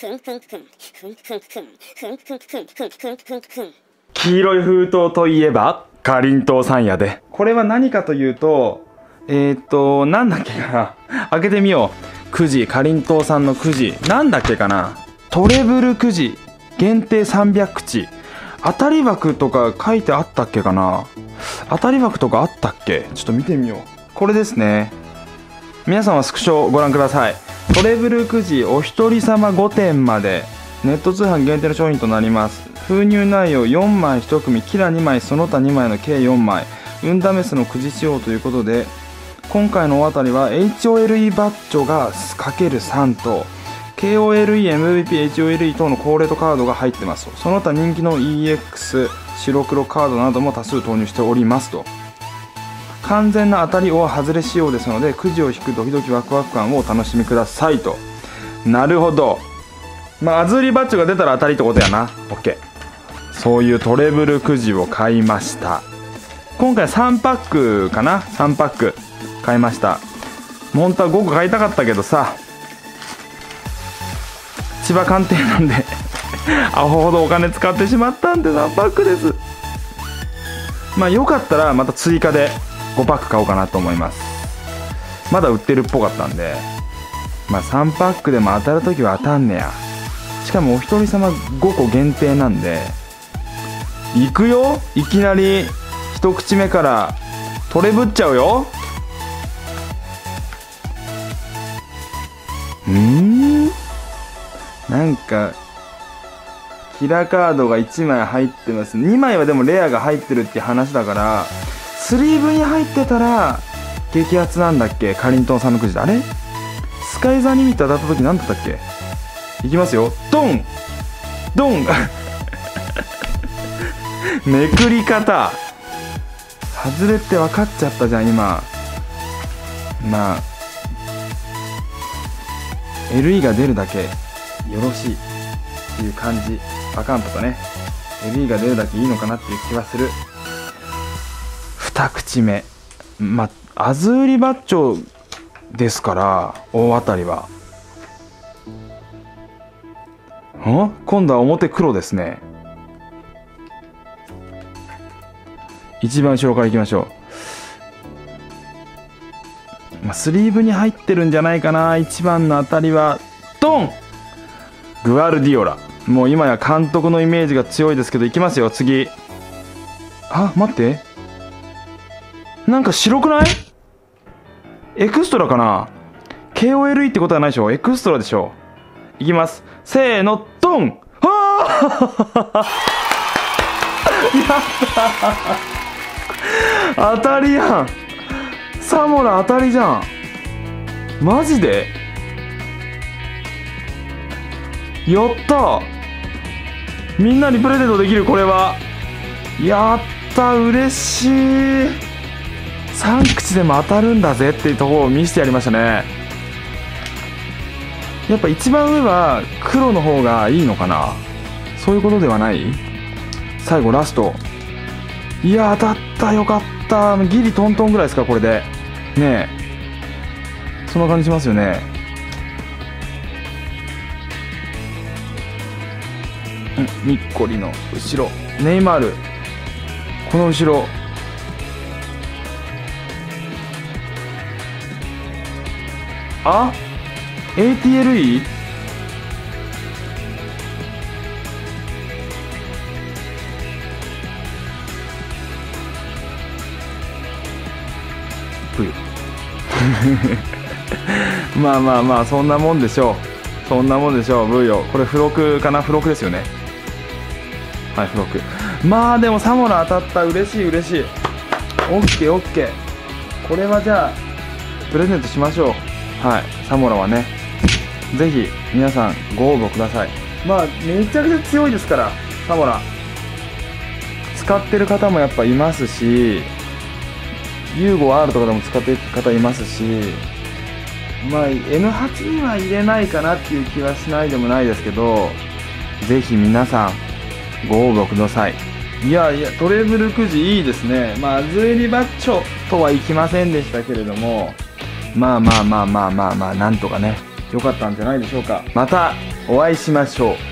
黄色い封筒といえばかりんとうさんやで。これは何かというとなんだっけかな。開けてみよう。くじ、かりんとうさんのくじなんだっけかな。トレブルくじ限定300口。当たり枠とか書いてあったっけかな。当たり枠とかあったっけ。ちょっと見てみよう。これですね。皆さんはスクショをご覧ください。トレブルくじお一人様5点までネット通販限定の商品となります。封入内容4枚1組、キラ2枚、その他2枚の計4枚、運試しのくじ仕様ということで、今回の大当たりは HOLE バッジョが ×3 と KOLE、MVP、HOLE 等のコーレートカードが入ってますと。その他人気の EX、白黒カードなども多数投入しておりますと。完全な当たりを外れ仕様ですので、くじを引くドキドキワクワク感をお楽しみくださいと。なるほど。まあアズーリバッジョが出たら当たりってことやな。 OK。 そういうトレブルくじを買いました。今回3パックかな。3パック買いました。本当は5個買いたかったけどさ、千葉鑑定なんでアホほどお金使ってしまったんで3パックです。まあよかったらまた追加で5パック買おうかなと思います。まだ売ってるっぽかったんで、まあ3パックでも当たるときは当たんねや。しかもお一人様5個限定なんで、いくよ。いきなり一口目からトレブっちゃうよ。なんかキラーカードが1枚入ってます。2枚はでもレアが入ってるっていう話だから、スリーブに入ってたら激アツなんだっけ。かりんとうさんのくじだ。あれスカイザーリミット当たった時何だったっけ。いきますよ。ドンドンめくり方外れって分かっちゃったじゃん今。まあ LE が出るだけよろしいっていう感じ。アカウントとね LE が出るだけいいのかなっていう気はする。2口目、まあアズーリバッチョですから大当たりは。今度は表黒ですね。一番後ろからいきましょう。スリーブに入ってるんじゃないかな。一番の当たりはドングアルディオラ。もう今や監督のイメージが強いですけど、いきますよ次。あ、待って、なんか白くない？エクストラかな。 KOLE ってことはないでしょ。エクストラでしょ。いきます、せーのドン。はやった当たりやん。サモラ当たりじゃん。マジでやった。みんなにプレゼントできる。これはやった。嬉しい。3口でも当たるんだぜっていうところを見せてやりましたね。やっぱ一番上は黒の方がいいのかな。そういうことではない。最後ラスト。いや当たった。よかった。ギリトントンぐらいですかこれでね。えそんな感じしますよね。ニッコリの後ろネイマール、この後ろあ ATLE ブヨまあまあまあそんなもんでしょう。そんなもんでしょう。ブヨこれ付録かな。付録ですよね。はい付録。まあでもサモラ当たった。嬉しい嬉しい。オッケーオッケー。これはじゃあプレゼントしましょう。はい、サモラはね、ぜひ皆さんご応募ください。まあめちゃくちゃ強いですからサモラ。使ってる方もやっぱいますし、ユーゴ R とかでも使ってる方いますし、まあ N8 には入れないかなっていう気はしないでもないですけど、ぜひ皆さんご応募ください。いやいやトレブルくじいいですね。まあアズーリバッチョとはいきませんでしたけれども、まあなんとかね良かったんじゃないでしょうか。またお会いしましょう。